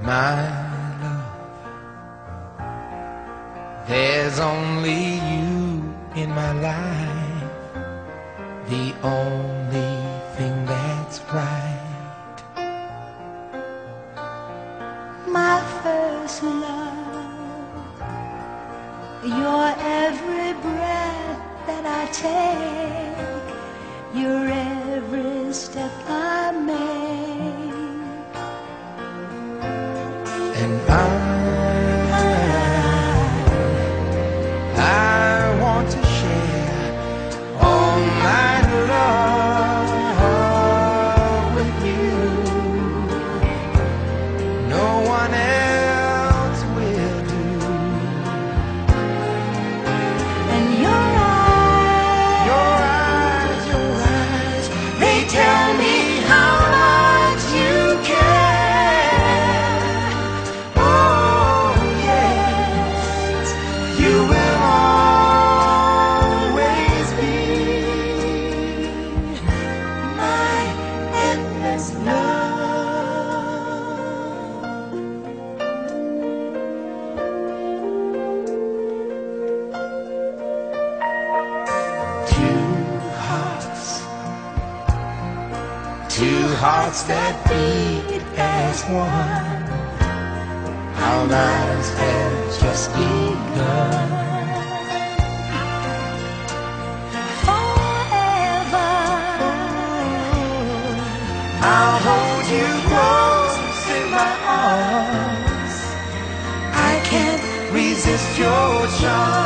My love, there's only you in my life, the only thing that's right. My first love, your every breath that I take, your every step I make. And I want to share all my love with you. No one else will do. And your eyes, they tell me how much you care. Oh yes, you will always be my endless love. Two hearts that beat as one. Our lives have just begun. Forever, I'll hold you close in my arms. I can't resist your charm.